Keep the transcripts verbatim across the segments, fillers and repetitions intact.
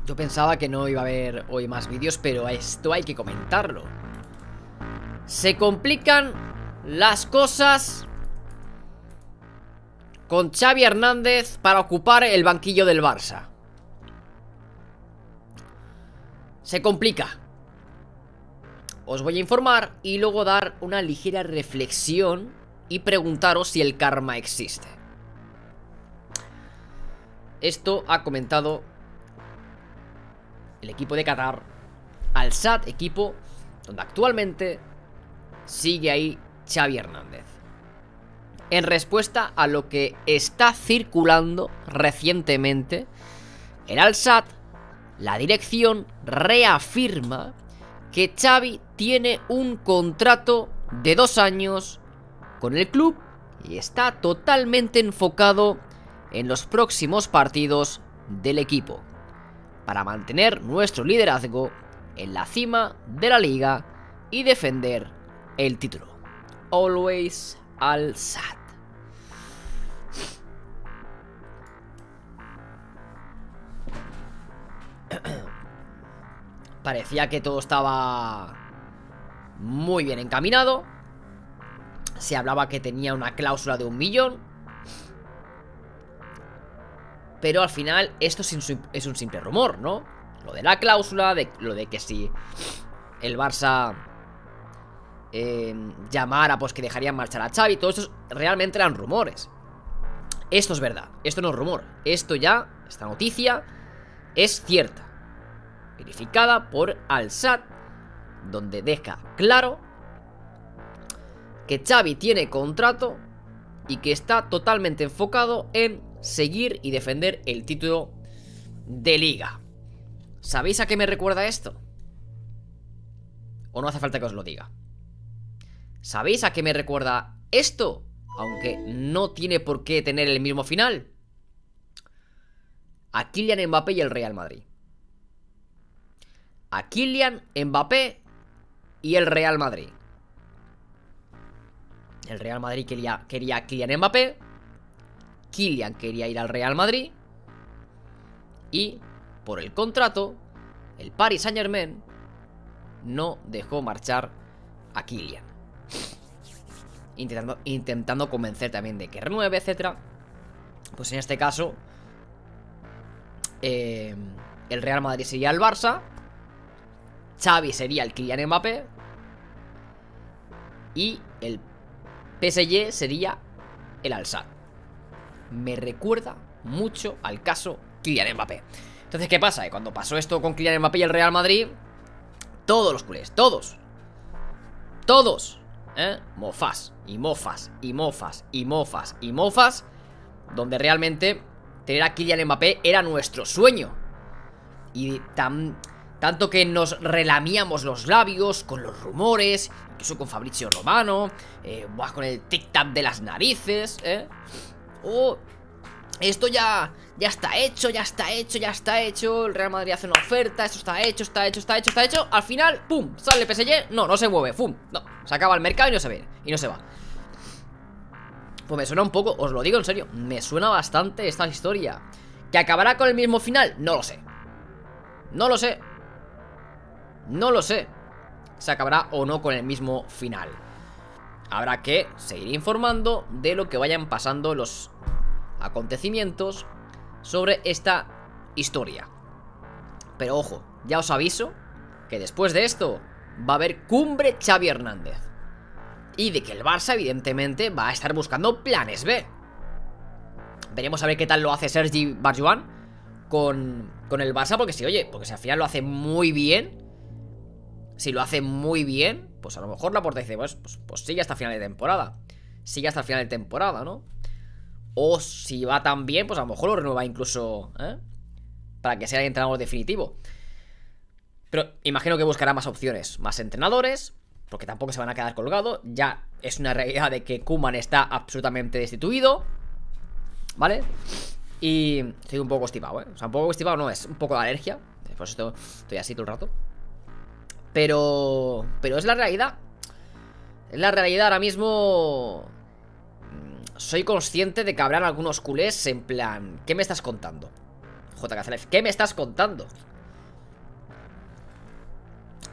Yo pensaba que no iba a haber hoy más vídeos, pero esto hay que comentarlo. Se complican las cosas con Xavi Hernández para ocupar el banquillo del Barça. Se complica. Os voy a informar y luego dar una ligera reflexión y preguntaros si el karma existe. Esto ha comentado el equipo de Qatar, Al Sadd, equipo donde actualmente sigue ahí Xavi Hernández, en respuesta a lo que está circulando recientemente. En Al Sadd, la dirección reafirma que Xavi tiene un contrato de dos años con el club y está totalmente enfocado en los próximos partidos del equipo para mantener nuestro liderazgo en la cima de la liga y defender el título. Always Al Sadd. Parecía que todo estaba muy bien encaminado. Se hablaba que tenía una cláusula de un millón, pero al final esto es un simple rumor, ¿no? Lo de la cláusula, de, lo de que si el Barça eh, llamara, pues que dejarían marchar a Xavi. Todo esto realmente eran rumores. Esto es verdad, esto no es rumor. Esto ya, esta noticia es cierta, verificada por Al Sadd, donde deja claro que Xavi tiene contrato y que está totalmente enfocado en seguir y defender el título de liga. ¿Sabéis a qué me recuerda esto? ¿O no hace falta que os lo diga? ¿Sabéis a qué me recuerda esto? Aunque no tiene por qué tener el mismo final. A Kylian Mbappé y el Real Madrid. A Kylian Mbappé y el Real Madrid. El Real Madrid quería, quería a Kylian Mbappé. Kylian quería ir al Real Madrid. Y por el contrato, el Paris Saint-Germain no dejó marchar a Kylian, intentando, intentando convencer también de que renueve, etcétera. Pues en este caso eh, el Real Madrid sería el Barça, Xavi sería el Kylian Mbappé y el P S G sería el Al Sadd. Me recuerda mucho al caso Kylian Mbappé. Entonces, ¿qué pasa? Que cuando pasó esto con Kylian Mbappé y el Real Madrid, todos los culés, todos Todos ¿eh? Mofas, y mofas, y mofas, y mofas, y mofas, donde realmente tener a Kylian Mbappé era nuestro sueño. Y tan... tanto que nos relamíamos los labios con los rumores, incluso con Fabrizio Romano, eh, con el tic-tac de las narices, ¿eh? Oh, esto ya, ya está hecho, ya está hecho, ya está hecho. El Real Madrid hace una oferta, esto está hecho, está hecho, está hecho, está hecho. Al final, pum, sale el P S G, no, no se mueve, pum, no, se acaba el mercado y no se ve, y no se va. Pues me suena un poco, os lo digo en serio, me suena bastante esta historia. ¿Que acabará con el mismo final? No lo sé. No lo sé. No lo sé. Se acabará o no con el mismo final. Habrá que seguir informando de lo que vayan pasando los acontecimientos sobre esta historia. Pero ojo, ya os aviso que después de esto va a haber cumbre Xavi Hernández. Y de que el Barça evidentemente va a estar buscando planes B. Veremos a ver qué tal lo hace Sergi Barjuan con, con el Barça. Porque si, oye, porque si al final lo hace muy bien, si lo hace muy bien, pues a lo mejor la puerta dice, pues, pues, pues sigue hasta final de temporada. Sigue hasta el final de temporada, ¿no? O si va tan bien, pues a lo mejor lo renueva incluso, ¿eh? Para que sea el entrenador definitivo. Pero imagino que buscará más opciones, más entrenadores, porque tampoco se van a quedar colgados. Ya es una realidad de que Koeman está absolutamente destituido, ¿vale? Y estoy un poco constipado, ¿eh? O sea, un poco constipado no, es un poco de alergia. Por eso estoy así todo el rato. Pero... Pero es la realidad. Es la realidad ahora mismo. Soy consciente de que habrán algunos culés en plan, ¿qué me estás contando? J K C L F, ¿qué me estás contando?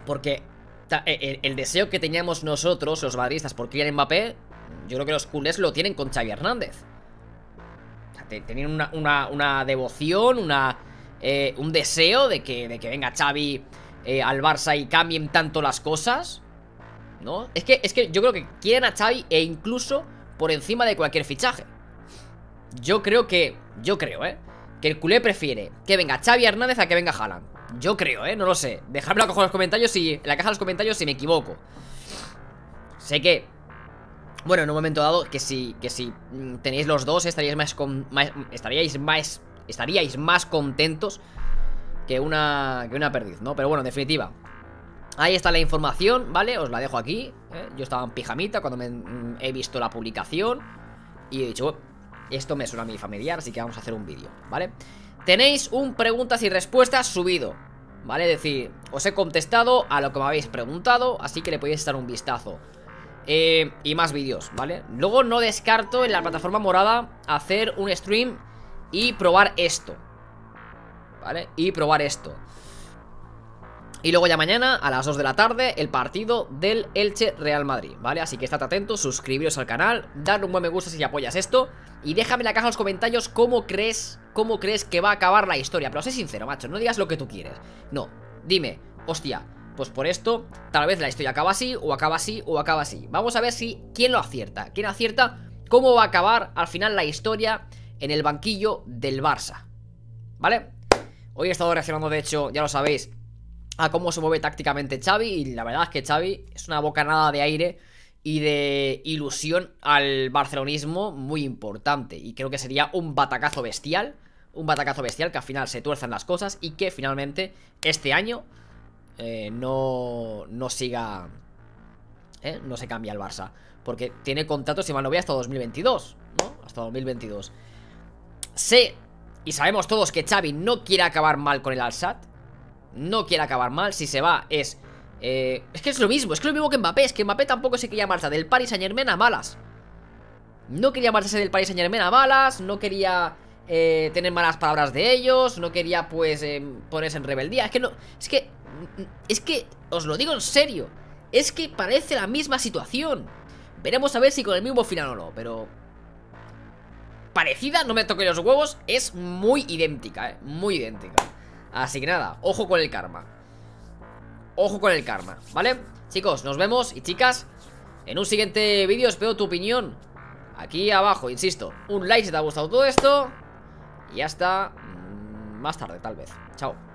Porque el, el deseo que teníamos nosotros, los madridistas, por Kylian Mbappé, yo creo que los culés lo tienen con Xavi Hernández. O sea, te, tenían una, una, una devoción, una, eh, un deseo de que, de que venga Xavi eh, al Barça y cambien tanto las cosas, ¿no? Es que, es que yo creo que quieren a Xavi e incluso por encima de cualquier fichaje. Yo creo que, yo creo, ¿eh? Que el culé prefiere que venga Xavi Hernández a que venga Haaland. Yo creo, ¿eh? No lo sé. Dejadme en los comentarios si, en la caja de los comentarios si me equivoco. Sé que, bueno, en un momento dado, que si, que si tenéis los dos, estaríais más, con, más estaríais más, estaríais más contentos que una, que una perdiz, ¿no? Pero bueno, en definitiva, ahí está la información, ¿vale? Os la dejo aquí, ¿eh? Yo estaba en pijamita cuando me, mm, he visto la publicación y he dicho, bueno, esto me suena a mi familiar, así que vamos a hacer un vídeo, ¿vale? Tenéis un preguntas y respuestas subido, ¿vale? Es decir, os he contestado a lo que me habéis preguntado, así que le podéis dar un vistazo. Eh, y más vídeos, ¿vale? Luego no descarto en la plataforma morada hacer un stream y probar esto, ¿vale? Y probar esto. Y luego ya mañana a las dos de la tarde el partido del Elche Real Madrid, ¿vale? Así que estad atentos, suscribiros al canal, dadle un buen me gusta si apoyas esto y déjame en la caja de los comentarios cómo crees, cómo crees que va a acabar la historia. Pero sé sincero, macho, no digas lo que tú quieres. No, dime, hostia, pues por esto tal vez la historia acaba así, o acaba así, o acaba así. Vamos a ver si, quién lo acierta, quién acierta cómo va a acabar al final la historia en el banquillo del Barça, ¿vale? Hoy he estado reaccionando, de hecho, ya lo sabéis, a cómo se mueve tácticamente Xavi. Y la verdad es que Xavi es una bocanada de aire y de ilusión al barcelonismo muy importante. Y creo que sería un batacazo bestial, un batacazo bestial que al final se tuerzan las cosas y que finalmente este año eh, no, no siga, ¿eh? No se cambia el Barça, porque tiene contrato, si mal no voy, hasta dos mil veintidós, ¿no? Hasta dos mil veintidós. Sé y sabemos todos que Xavi no quiere acabar mal con el Al-Sadd. No quiere acabar mal. Si se va es... Eh, es que es lo mismo, es que lo mismo que Mbappé. Es que Mbappé tampoco se quería marchar del Paris Saint-Germain a malas. No quería marcharse del Paris Saint-Germain a malas. No quería eh, tener malas palabras de ellos. No quería pues eh, ponerse en rebeldía. Es que no... Es que... Es que... Os lo digo en serio. Es que parece la misma situación. Veremos a ver si con el mismo final o no. Pero... parecida, no me toque los huevos. Es muy idéntica, eh, muy idéntica. Así que nada, ojo con el karma. Ojo con el karma, ¿vale? Chicos, nos vemos y chicas en un siguiente vídeo. Espero tu opinión aquí abajo, insisto. Un like si te ha gustado todo esto. Y hasta más tarde, tal vez. Chao.